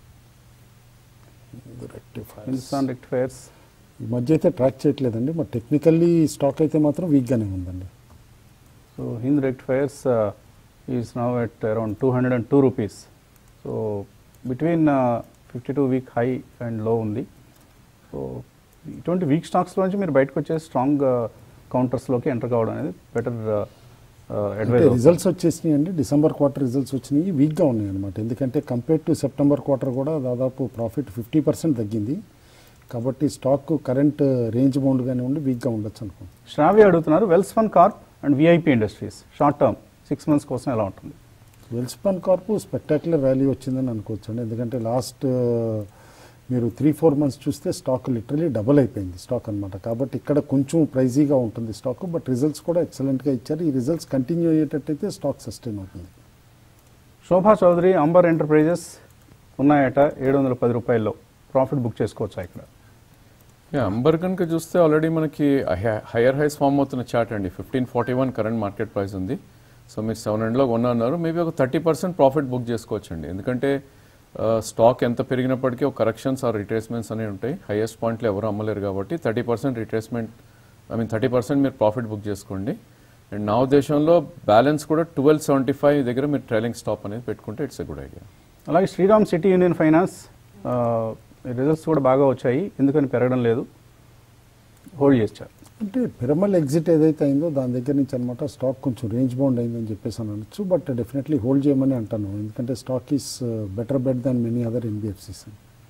హిందుస్థాన్ రెక్టిఫైర్స్ ఈ మధ్య అయితే ట్రాక్ చేయట్లేదండి, మరి టెక్నికల్లీ స్టాక్ అయితే మాత్రం వీక్గానే ఉందండి. So Hind rectifiers is now at around two hundred and two rupees. So between fifty two week high and low ఉంది. సో ఇటువంటి వీక్ స్టాక్స్లోంచి మీరు బయటకు వచ్చే స్ట్రాంగ్ కౌంటర్స్లోకి ఎంటర్ కావడం అనేది బెటర్ అడ్వైజ్. రిజల్ట్స్ వచ్చేసినాయి అండి, డిసెంబర్ క్వార్టర్ రిజల్ట్స్ వచ్చినాయి, వీక్గా ఉన్నాయి అనమాట. ఎందుకంటే కంపేర్ టు సెప్టెంబర్ క్వార్టర్ కూడా దాదాపు ప్రాఫిట్ ఫిఫ్టీ పర్సెంట్ తగ్గింది. కాబట్టి స్టాక్ కరెంట్ రేంజ్ బౌండ్గానే ఉండి వీక్గా ఉండొచ్చు అనుకోండి. శ్రావ్య అడుగుతున్నారు, Welspun corp and VIP industries short term six months కోసం ఎలా ఉంటుంది? వెల్స్పన్ కార్ప్ స్పెక్టాక్యులర్ వాల్యూ వచ్చిందని అనుకోవచ్చు అండి. ఎందుకంటే లాస్ట్ మీరు త్రీ ఫోర్ మంత్స్ చూస్తే స్టాక్ లిటరలీ డబుల్ అయిపోయింది స్టాక్ అనమాట. కాబట్టి ఇక్కడ కొంచెం ప్రైజీగా ఉంటుంది స్టాక్, బట్ రిజల్ట్స్ కూడా ఎక్సలెంట్గా ఇచ్చారు. ఈ రిజల్ట్స్ కంటిన్యూ అయ్యేటట్టయితే స్టాక్ సస్టైన్ అవుతుంది. శోభా చౌదరి అంబర్ ఎంటర్ప్రైజెస్ ఉన్నాయట ఏడు వందల పది రూపాయల్లో, ప్రాఫిట్ బుక్ చేసుకోవచ్చా ఇక్కడ? అంబర్ కనుక చూస్తే ఆల్రెడీ మనకి హైయర్ హైస్ ఫామ్ అవుతున్న చార్ట్ అండి. Fifteen forty one current market price ఉంది. సో మీరు సెవెన్ హండ్రెడ్లో కొన్నారు, మేబీ ఒక థర్టీ పర్సెంట్ ప్రాఫిట్ బుక్ చేసుకోవచ్చండి. ఎందుకంటే స్టాక్ ఎంత పెరిగినప్పటికీ ఒక కరెక్షన్స్ ఆర్ రిట్రేస్మెంట్స్ అనేవి ఉంటాయి. హైయెస్ట్ పాయింట్లో ఎవరు అమ్మలేరు కాబట్టి thirty percent retracement I mean thirty percent మీరు ప్రాఫిట్ బుక్ చేసుకోండి. అండ్ నా ఉద్దేశంలో బ్యాలెన్స్ కూడా ట్వెల్వ్ సెవెంటీ ఫైవ్ దగ్గర మీరు ట్రైలింగ్ స్టాప్ అనేది పెట్టుకుంటే ఇట్స్ ఎ గుడ్ ఐడియా. అలాగే Sriram city union finance results కూడా బాగా వచ్చాయి, ఎందుకని పెరగడం లేదు, హోల్డ్ చేశారు. అంటే పిరమల్ ఎగ్జిట్ ఏదైతే అయిందో దాని దగ్గర నుంచి అనమాట స్టాక్ కొంచెం రేంజ్ బౌండ్ అయిందని చెప్పేసి అని అనొచ్చు. బట్ డెఫినెట్లీ హోల్డ్ చేయమని అంటాను, ఎందుకంటే stock is better bet than many other NBFCs.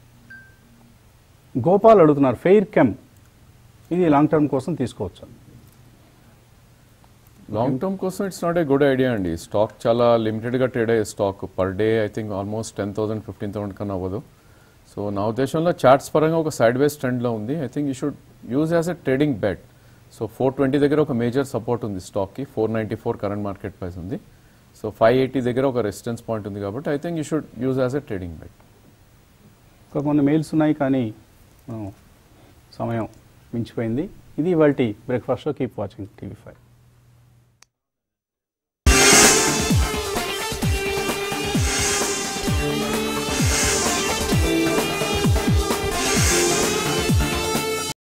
Gopal అడుగుతున్నారు ఫెయిర్ కెమ్ ఇది లాంగ్ టర్మ్ కోసం తీసుకోవచ్చు? లాంగ్ టర్మ్ కోసం it's not a good idea అండి. స్టాక్ చాలా లిమిటెడ్గా ట్రేడ్ అయ్యే stock, per day I think almost ten thousand fifteen thousand కన్నా అవ్వదు. సో నా ఉద్దేశంలో చార్ట్స్ పరంగా ఒక సైడ్ వేస్ ట్రెండ్లో ఉంది. I think you should use as a trading bet. So four twenty దగ్గర ఒక మేజర్ సపోర్ట్ ఉంది స్టాక్కి, four ninety four current market price ఉంది. సో ఫైవ్ ఎయిటీ దగ్గర ఒక రెసిస్టెన్స్ పాయింట్ ఉంది కాబట్టి I think you should use as a trading bet. ఇంకా కొన్ని మెయిల్స్ ఉన్నాయి కానీ సమయం మించిపోయింది. ఇది ఇవాల్టి బ్రేక్ఫాస్ట్లో. Keep watching TV five.